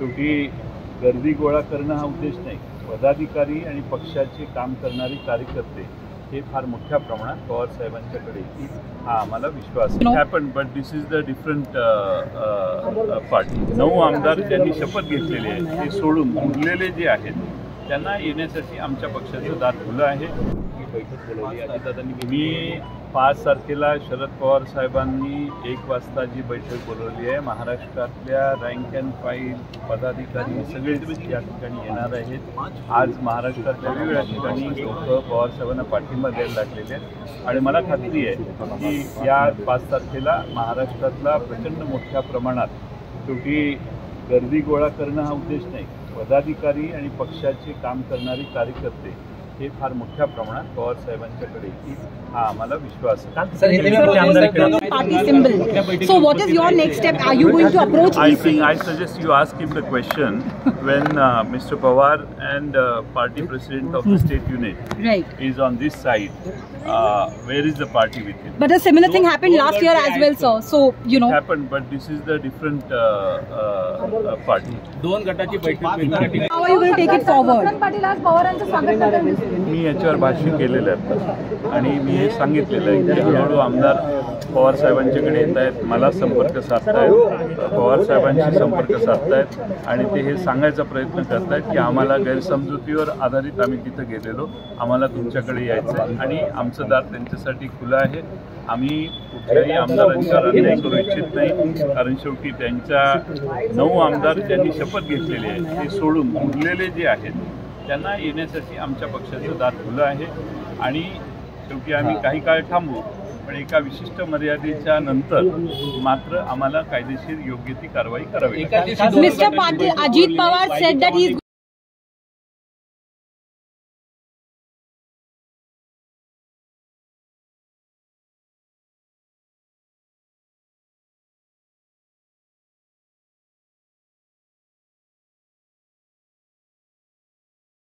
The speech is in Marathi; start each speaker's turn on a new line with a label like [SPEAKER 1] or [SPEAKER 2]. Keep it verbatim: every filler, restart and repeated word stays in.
[SPEAKER 1] शेवटी गर्दी गोळा करणं हा उद्देश नाही. पदाधिकारी आणि पक्षाचे काम करणारे कार्यकर्ते हे फार मोठ्या प्रमाणात पवार साहेबांच्याकडे येतील हा आम्हाला विश्वास आहे. Happen but this is the different party. नऊ आमदार ज्यांनी शपथ घेतलेली आहे ते सोडून उरलेले जे आहेत त्यांना येण्यासाठी आमच्या पक्षाचं दार खुलं आहे. ही बैठक बोलवली अजितदादांनी. मी पाच तारखेला शरद पवार साहेबांनी एक वाजता जी बैठक बोलवली आहे, महाराष्ट्रातल्या रँक अँड फाईल पदाधिकारी सगळेच या ठिकाणी येणार आहेत. आज महाराष्ट्रातल्या वेगवेगळ्या ठिकाणी लोक पवार साहेबांना पाठिंबा द्यायला लागलेले आहेत आणि मला खात्री आहे की या पाच तारखेला महाराष्ट्रातला प्रचंड मोठ्या प्रमाणात शेवटी गर्दी गोळा करणं हा उद्देश नाही. पदाधिकारी आणि पक्षाचे काम करणारे कार्यकर्ते हे फार मोठ्या प्रमाणात पवार साहेबांच्याकडे येतील हा आम्हाला विश्वास आहे.
[SPEAKER 2] Party symbol. So what is your next step? Are you going to approach
[SPEAKER 1] I
[SPEAKER 2] E C?
[SPEAKER 1] think I suggest you ask him the question when uh, Mister Pawar and uh, party president of the state unit
[SPEAKER 2] Right.
[SPEAKER 1] is on this side. Uh, where is the party with him?
[SPEAKER 2] But a similar thing happened last year as well, sir. So you know.
[SPEAKER 1] It happened, but this is the different uh, uh, uh, party.
[SPEAKER 3] दोन गटाची बैठक घेण्यासाठी
[SPEAKER 2] How are you going to take it forward?
[SPEAKER 1] मी याच्यावर भाष्य केलेलं आहे आणि मी हे सांगितलेलं आहे की हळूहळू आमदार पवार साहेबांच्याकडे येत आहेत, मला संपर्क साधतायत, पवार साहेबांशी संपर्क साधतायत आणि ते हे सांगायचा प्रयत्न करत आहेत की आम्हाला गैरसमजुतीवर आधारित आम्ही तिथं गेलेलो, आम्हाला तुमच्याकडे यायचं आहे आणि आमचं दार त्यांच्यासाठी खुलं आहे. आम्ही कुठल्याही आमदारांच्यावर अन्याय करू इच्छित नाही, कारण शेवटी त्यांच्या नऊ आमदार ज्यांनी शपथ घेतलेली आहे ते सोडून उरलेले जे आहेत त्यांना येण्यासाठी आमच्या पक्षाचं दार खुलं आहे आणि शेवटी आम्ही काही काळ थांबू, पण एका विशिष्ट मर्यादेच्या नंतर मात्र आम्हाला कायदेशीर योग्य ती कारवाई करावी.
[SPEAKER 2] Mister Patil, Ajit Pawar said that he is